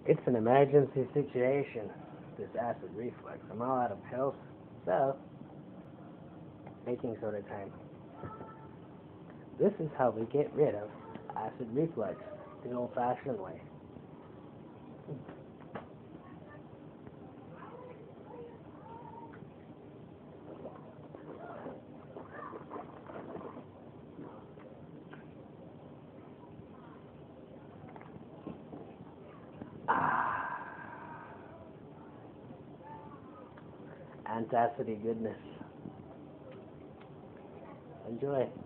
It's an emergency situation, this acid reflux. I'm all out of pills, so baking soda time. This is how we get rid of acid reflux, the old-fashioned way. Ah, antacidy goodness. Enjoy.